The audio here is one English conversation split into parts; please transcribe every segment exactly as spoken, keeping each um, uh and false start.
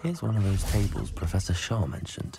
Here's one of those tables Professor Shaw mentioned.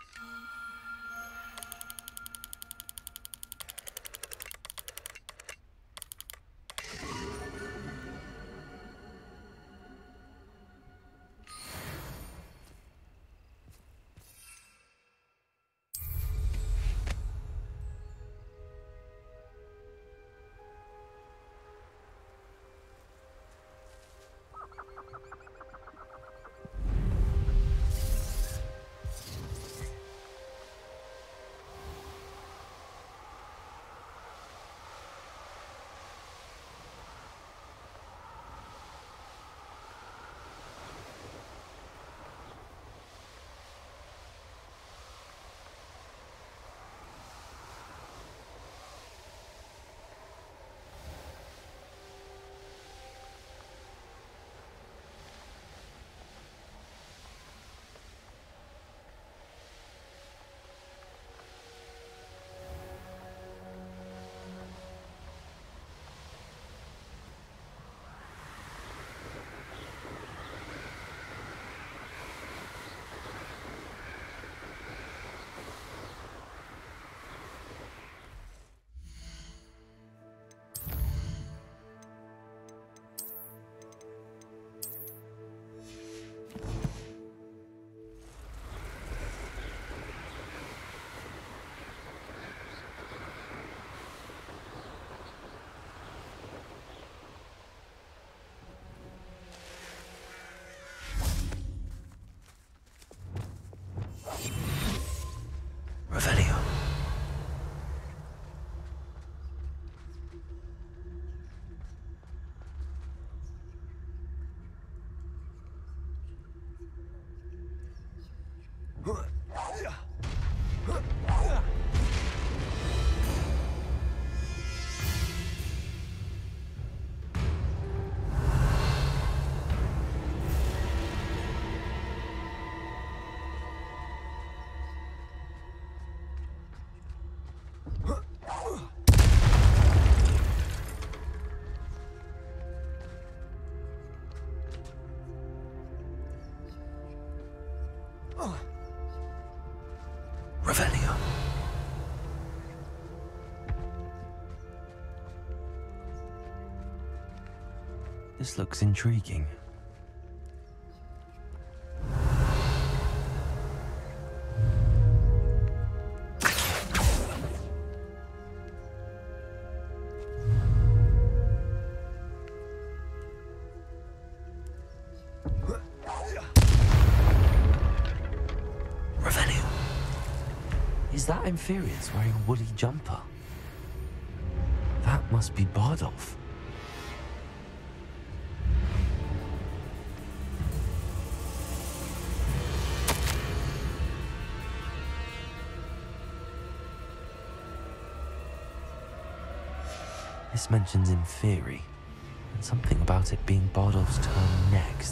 Revelio. This looks intriguing. Is that Inferius wearing a woolly jumper? That must be Bardolph. This mentions Inferi, and something about it being Bardolph's turn next.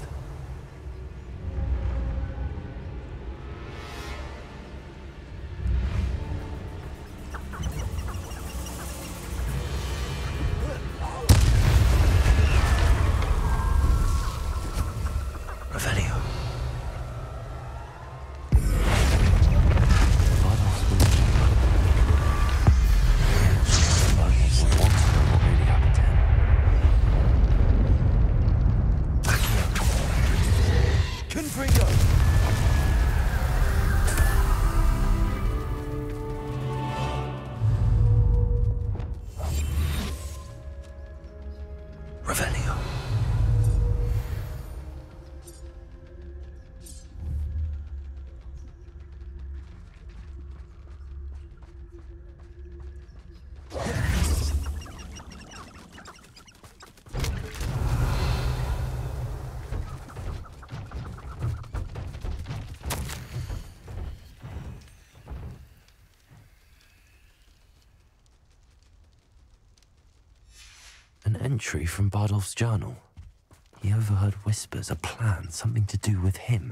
An entry from Bardolph's journal. He overheard whispers, a plan, something to do with him.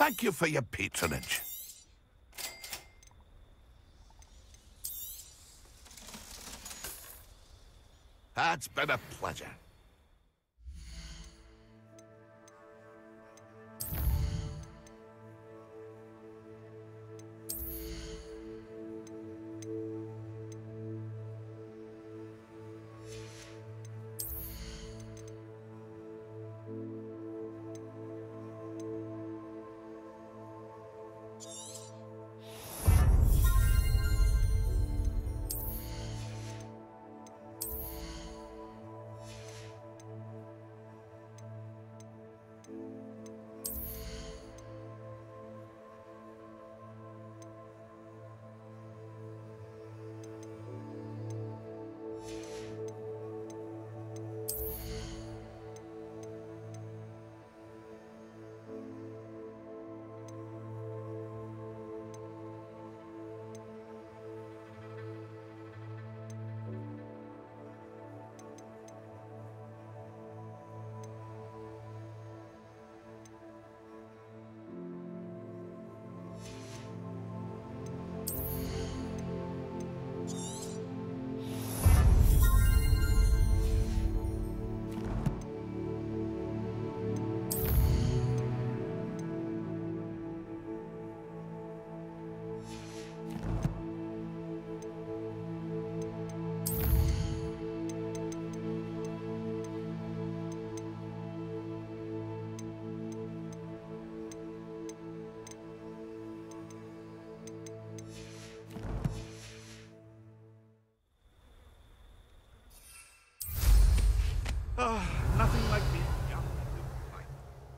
Thank you for your patronage. It's been a pleasure. Oh, nothing like being young and doing right.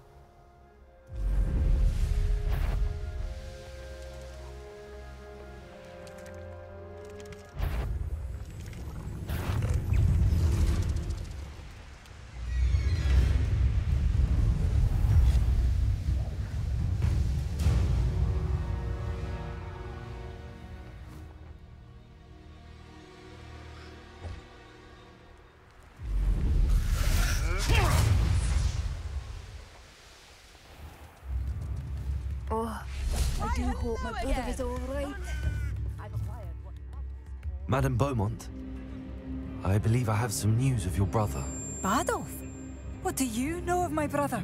Oh, I do hope my brother is all right. Madame Beaumont, I believe I have some news of your brother. Badolf? What do you know of my brother?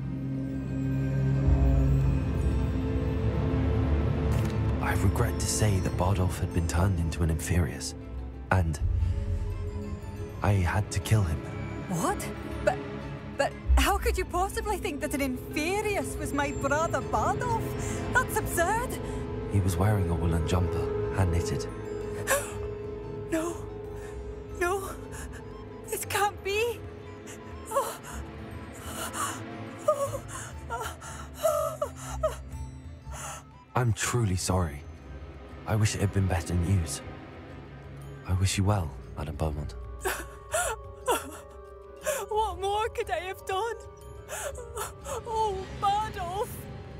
I regret to say that Bardolph had been turned into an Inferius, and I had to kill him. What? But, but how could you possibly think that an Inferius was my brother Bardolph? That's absurd! He was wearing a woolen jumper, hand-knitted. No, no, this can't be. Oh. Oh. I'm truly sorry. I wish it had been better news. I wish you well, Madame Beaumont. What more could I have done? Oh, Bardolph!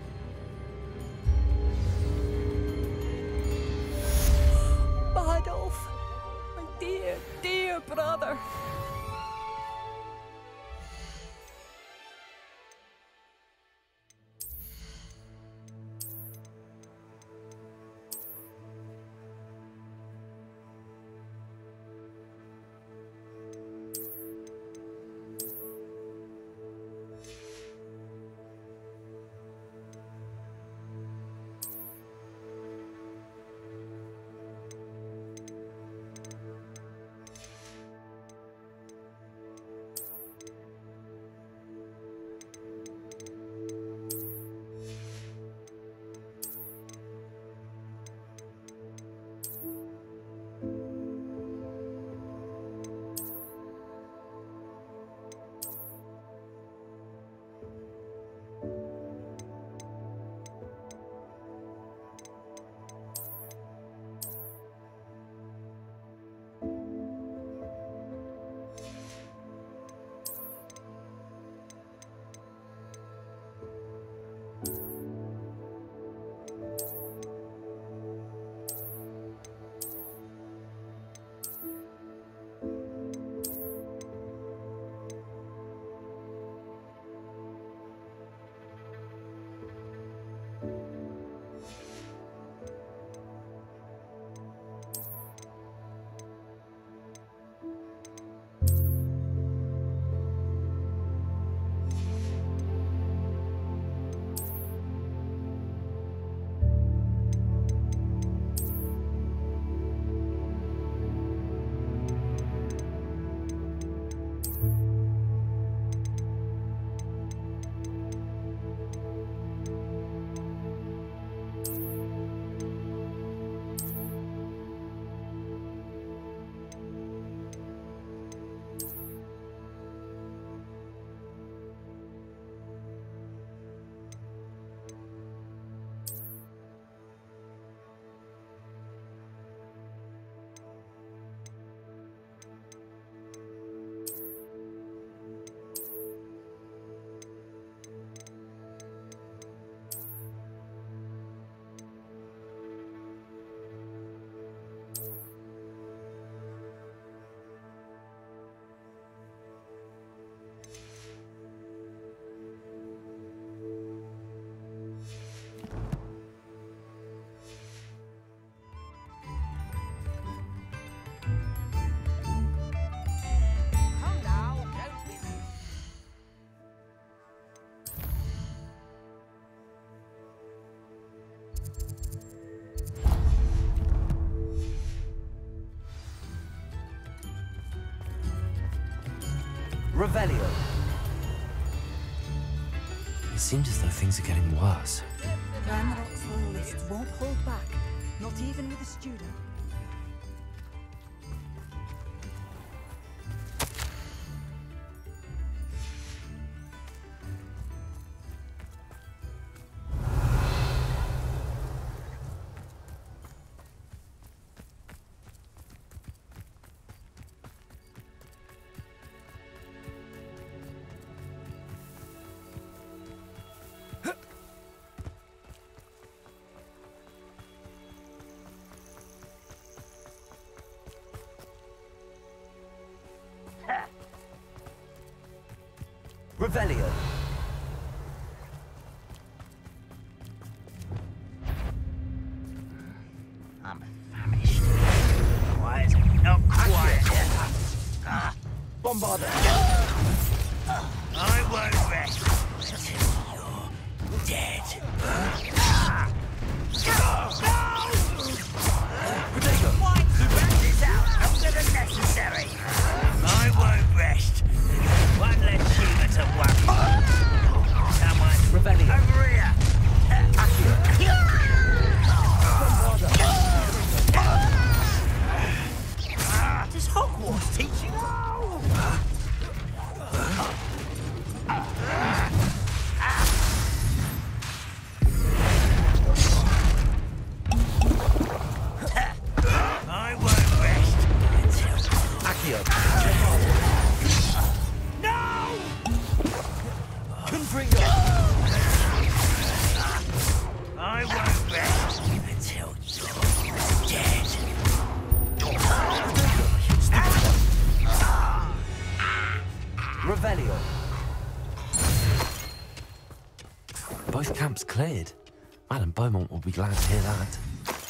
Bardolph, my dear, dear brother. Revelio. It seems as though things are getting worse. Ranrock's loyalists won't hold back, not even with a student. Revelio. I'm famished. Why is it not quiet? Ah, Bombarder. I won't rest until you're dead. Ah. Why rat this out longer than necessary? I won't rest. One less human to worry. Someone Revelio. over here. Does Hogwarts teach you? I won't rest until Accio. No! Confringo. I won't rest until you're dead. Revelio. Both camps cleared. Madame Beaumont will be glad to hear that.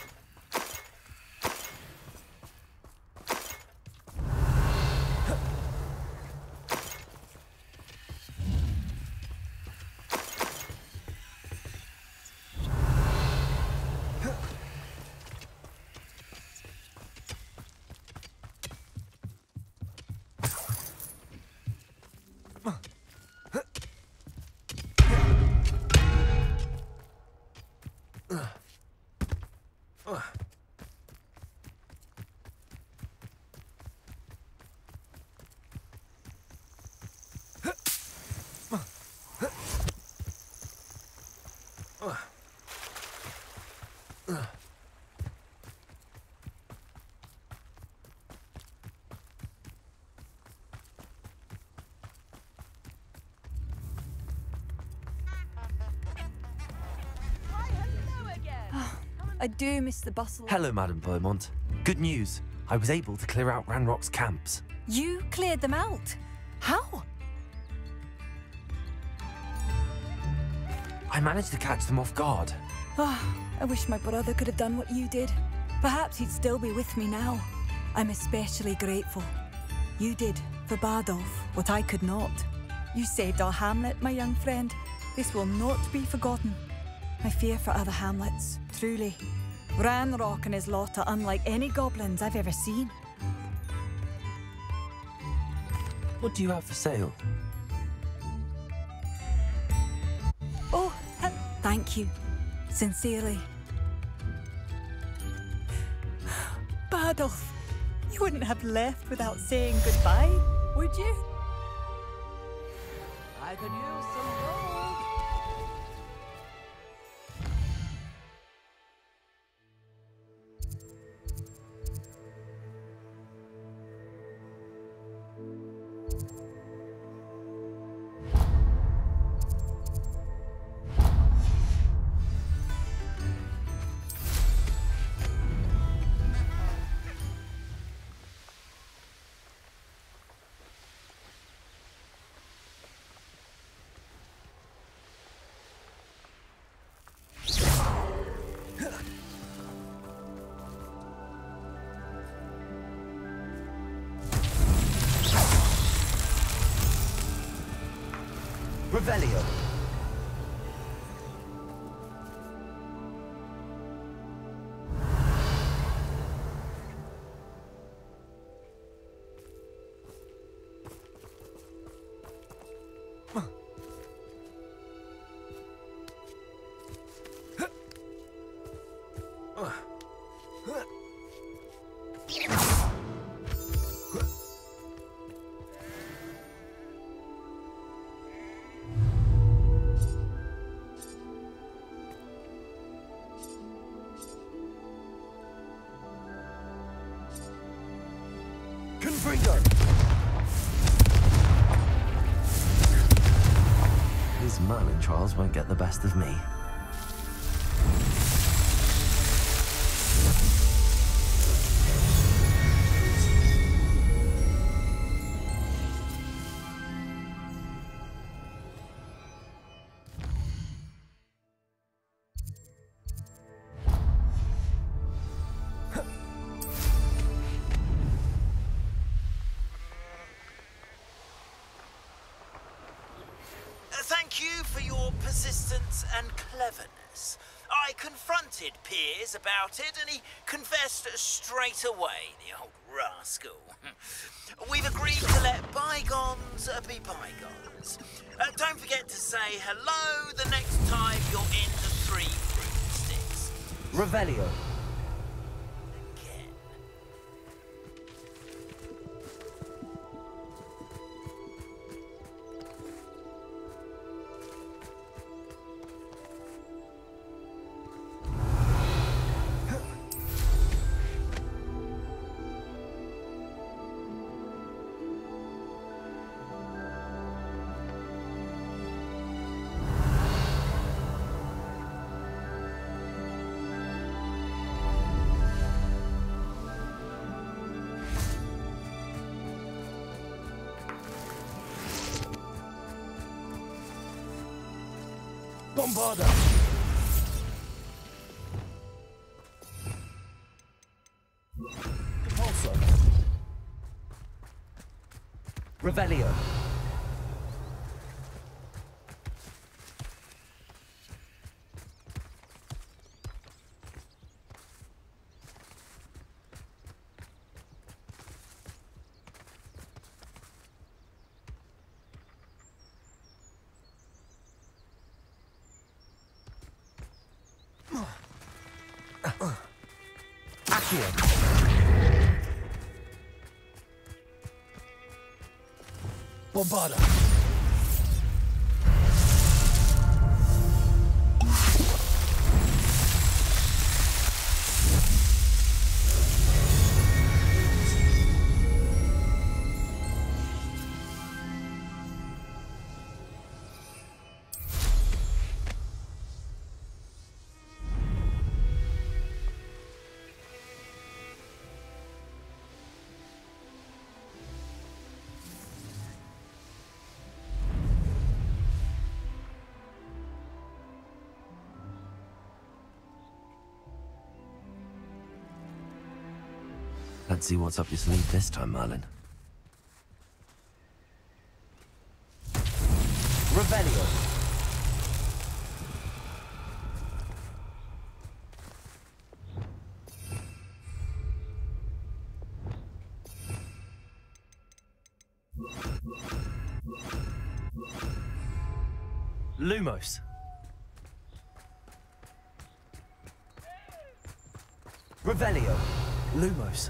I do miss the bustle. Hello, Madame Beaumont. Good news. I was able to clear out Ranrock's camps. You cleared them out? How? I managed to catch them off guard. Oh, I wish my brother could have done what you did. Perhaps he'd still be with me now. I'm especially grateful. You did, for Bardolph, what I could not. You saved our hamlet, my young friend. This will not be forgotten. I fear for other hamlets, truly. Ranrock and his lot are unlike any goblins I've ever seen. What do you have for sale? Oh, uh, thank you. Sincerely. Bardolph, you wouldn't have left without saying goodbye, would you? I could use some gold. Revelio. Bonebringer! These Merlin trials won't get the best of me. Thank you for your persistence and cleverness. I confronted Piers about it and he confessed straight away, the old rascal. We've agreed to let bygones be bygones. Uh, don't forget to say hello the next time you're in the Three Broomsticks. Revelio. Again. Bombarda! Compulsor. Revelio. Accio. Bombarda. Let's see what's up your sleeve this time, Merlin. Revelio. Lumos. Revelio. Lumos.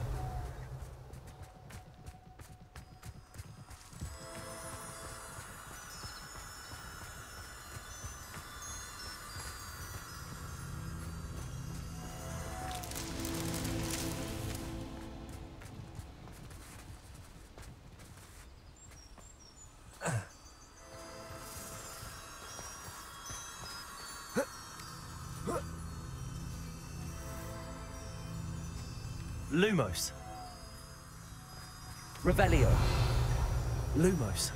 Lumos. Revelio. Lumos.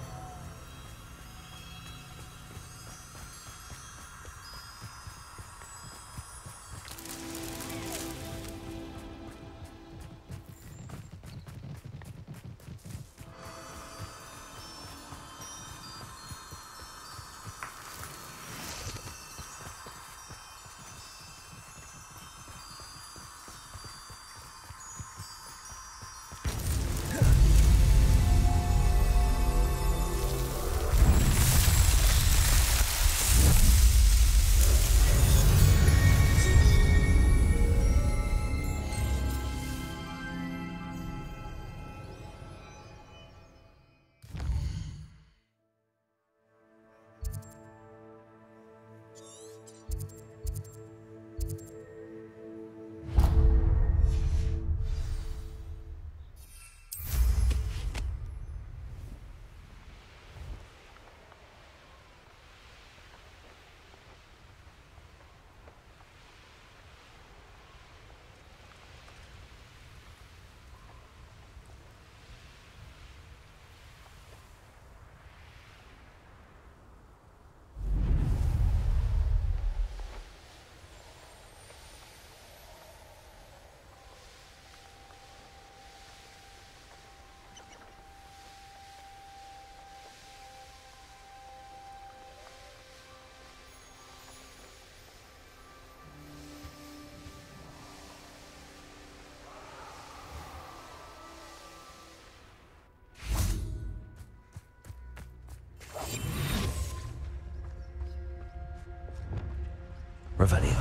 Revelio.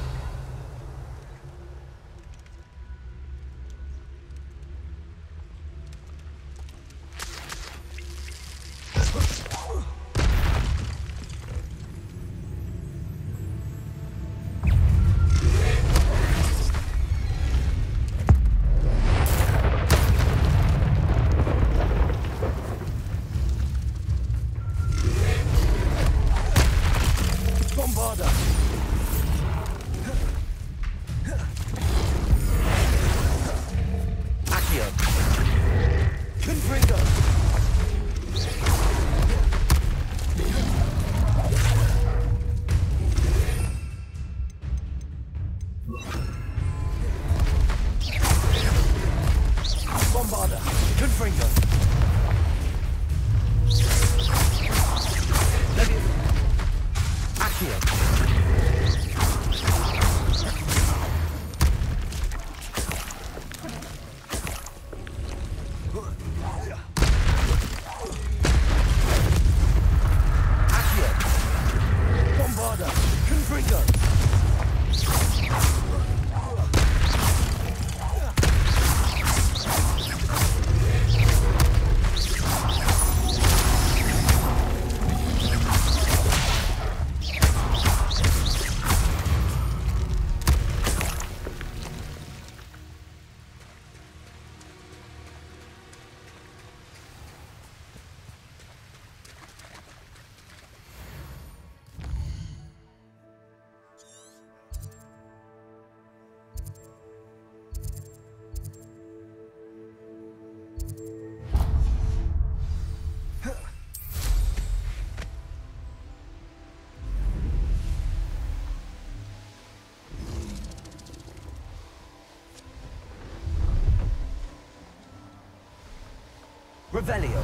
Revelio.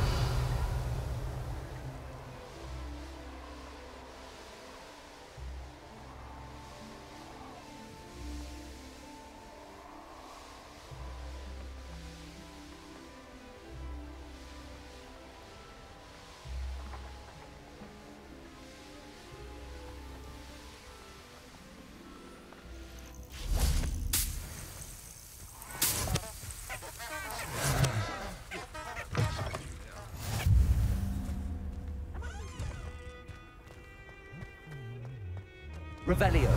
Revelio.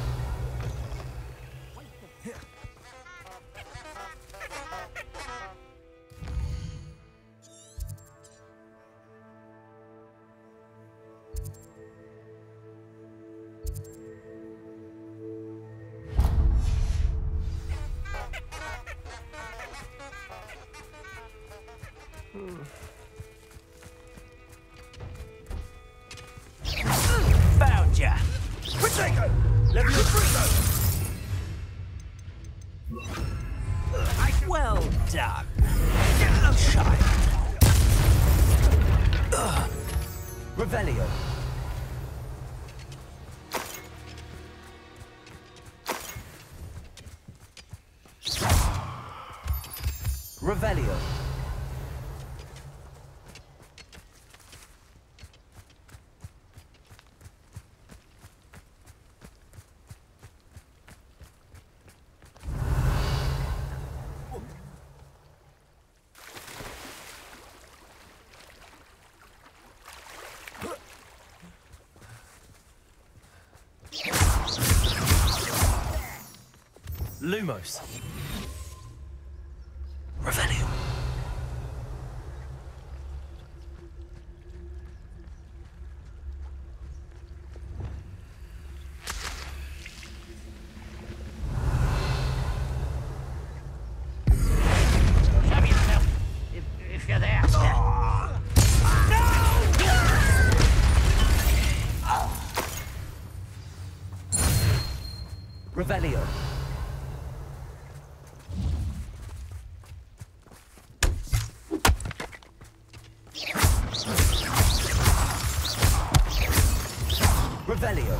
Found ya! Protego! Let me Well done. Little child. Revelio. Revelio. Lumos. Revelio. Shove yourself if, if you're there. Revelio. Revelio.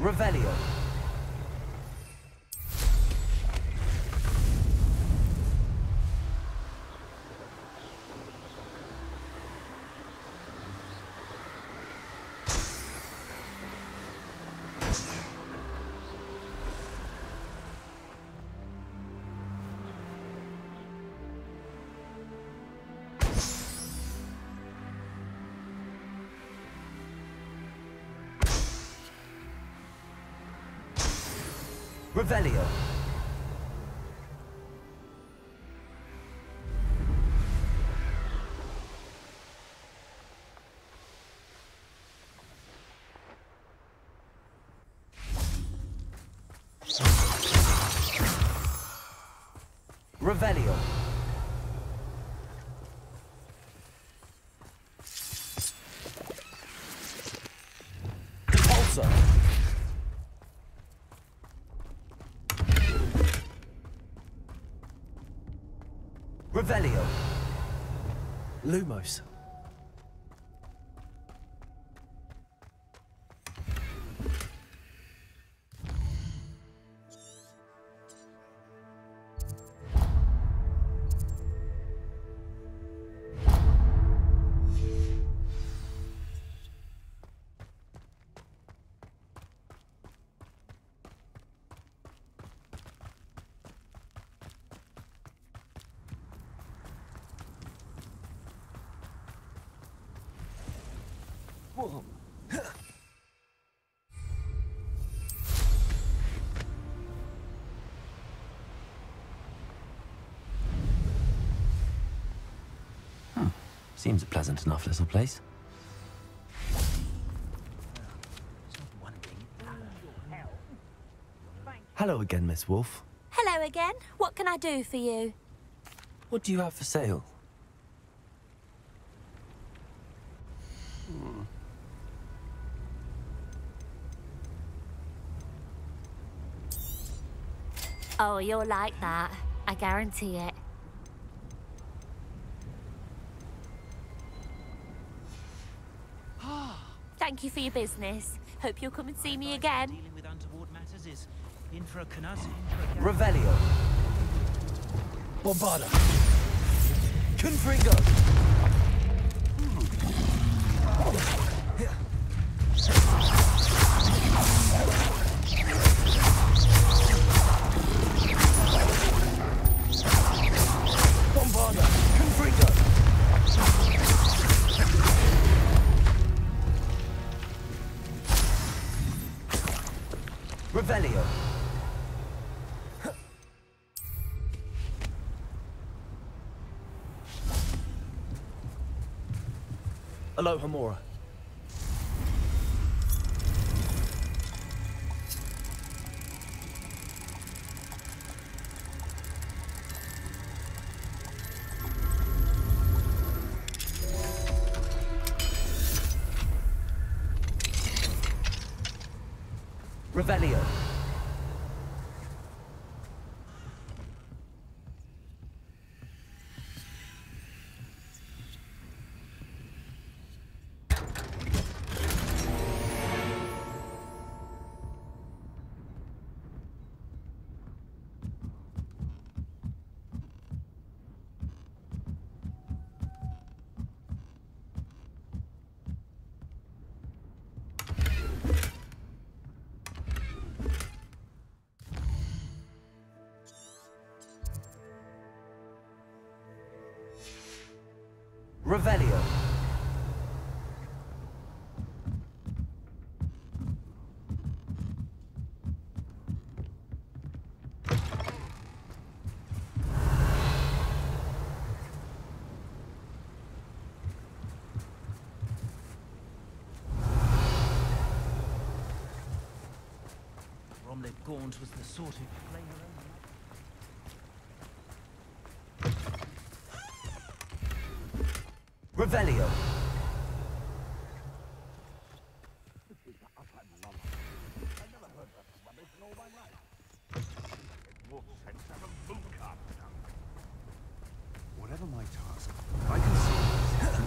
Revelio. Revelio. Revelio. Repulsor. Revelio. Lumos. Hmm. Seems a pleasant enough little place. Hello again, Miss Wolf. Hello again. What can I do for you? What do you have for sale? Oh, you'll like that. I guarantee it. Thank you for your business. Hope you'll come and see me again. Dealing with untoward matters is in for a canut. Revelio. Bombarda. Confringo. Bombarda. Confringo. Revelio. Aloha Mora. Revelio. Revelio. Bromley Gaunt was the sort who could play her own. Revelio. Whatever my task, I can see.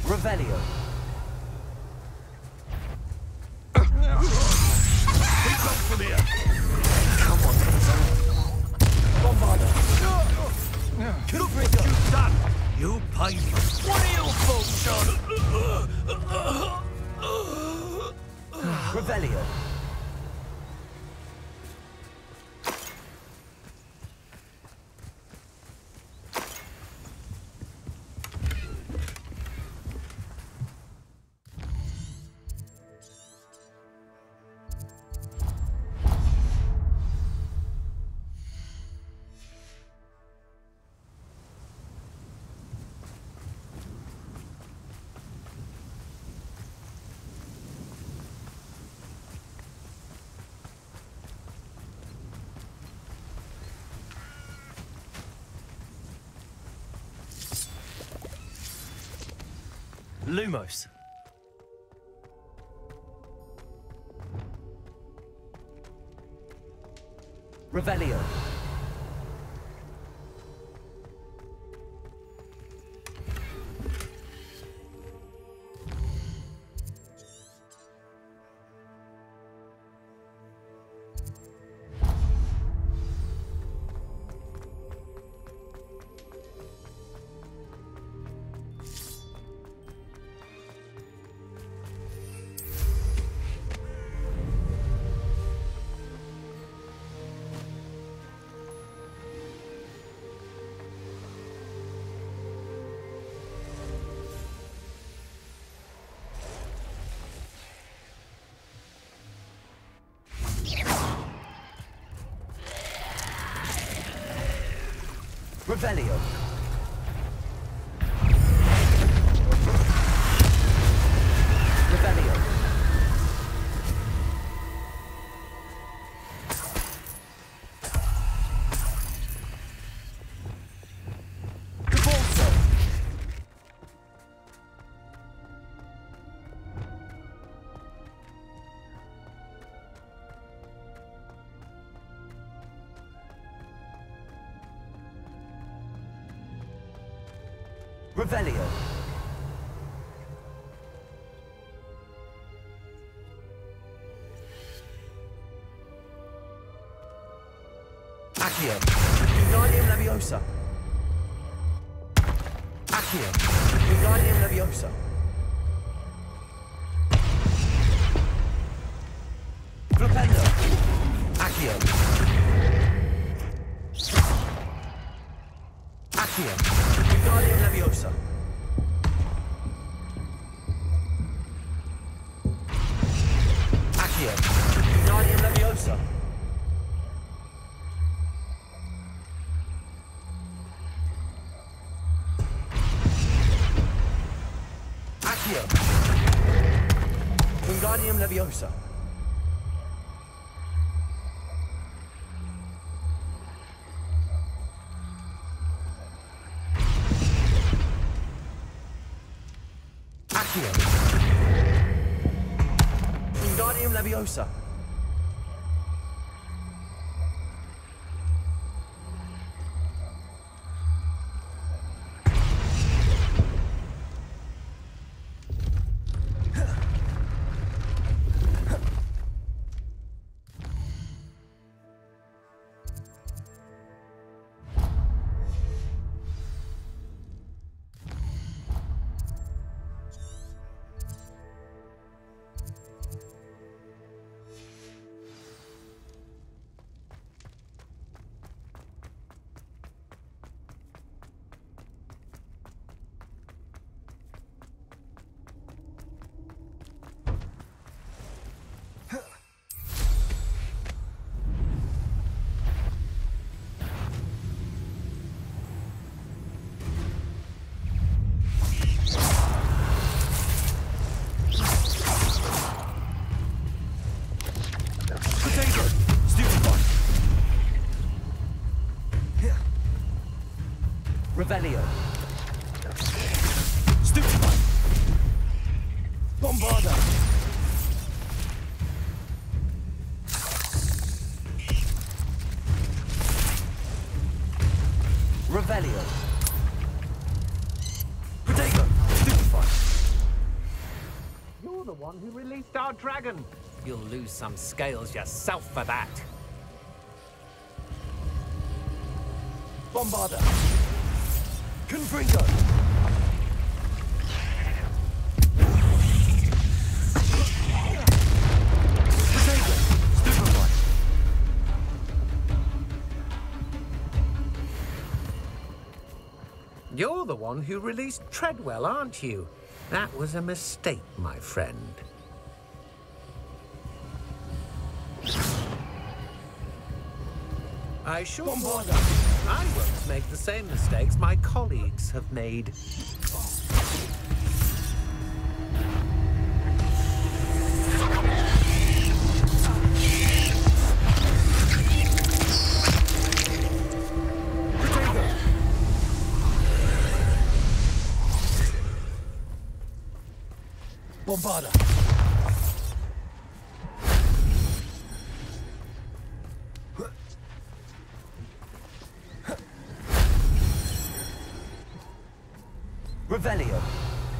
Revelio. Keep up from here. Come on, Bombarder. Look what you've done. You pay for what are you folks on? Revelio. Lumos. Revelio. Revelio. Revelio. Revolso. Revelio. Accio. Wingardium Leviosa. Accio. Wingardium Leviosa. Flipendo. Accio. Accio. Wingardium Leviosa. Accio. Wingardium Leviosa. Accio. Wingardium Leviosa. Accio. Wingardium Leviosa. Revelio. Stupefy. Bombarda. Revelio. Protego. Stupefy. one who released our dragon. You'll lose some scales yourself for that. Bombarder. Confringo. You're the one who released Treadwell, aren't you? That was a mistake, my friend. I assure you, I won't make the same mistakes my colleagues have made. Bombarder. Revelio.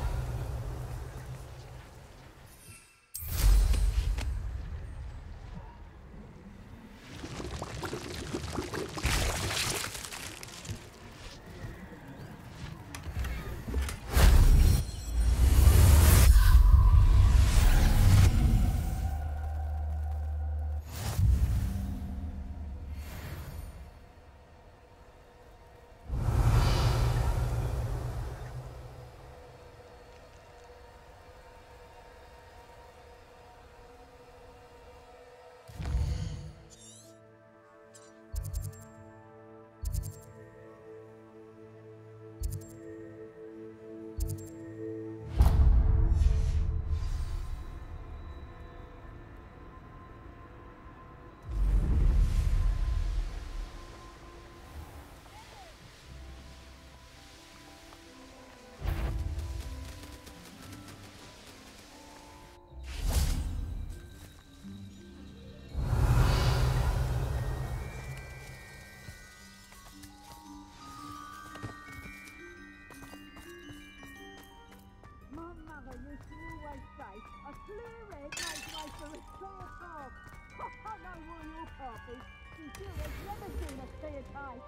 A clear egg makes life for a clear frog. I know where your part is. Since has never seen a clear type.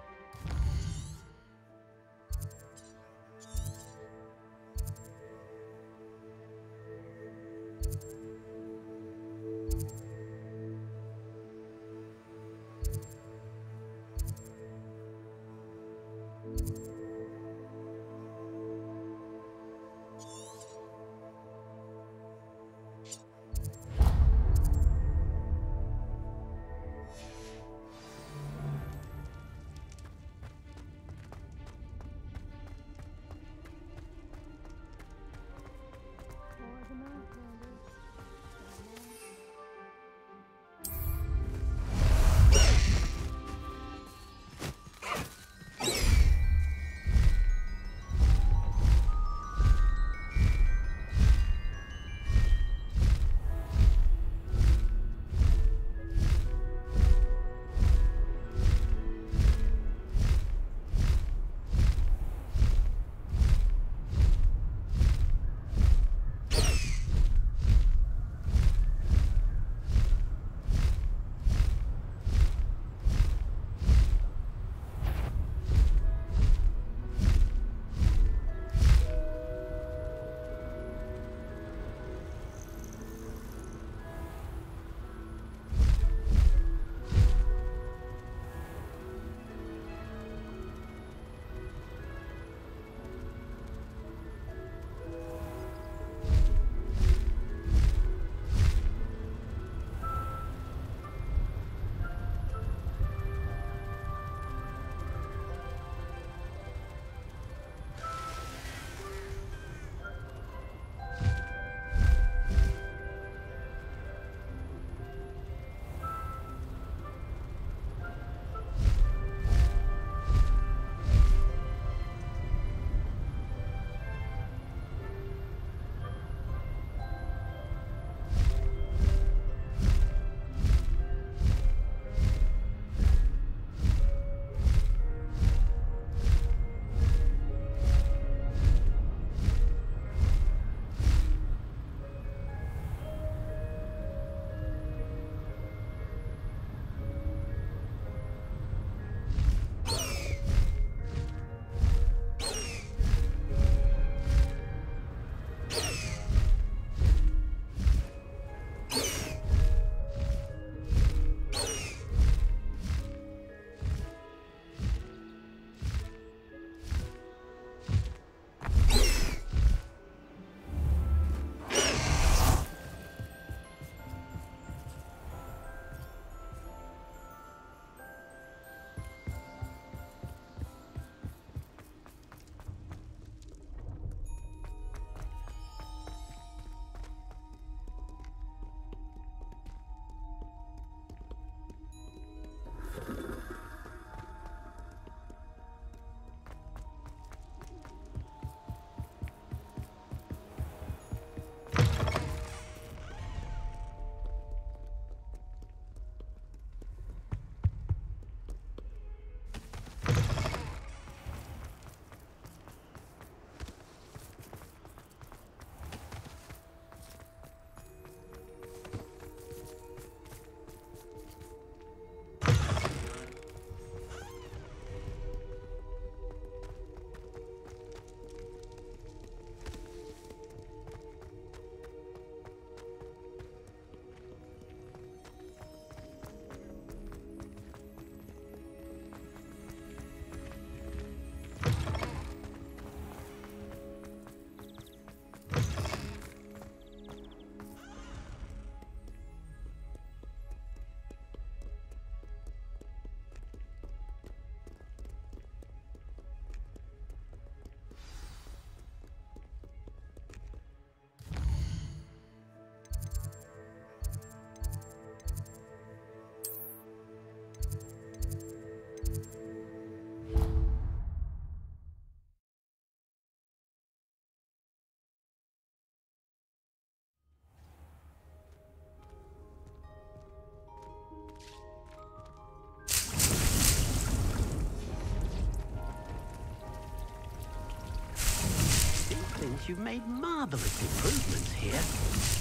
you've made marvellous improvements here.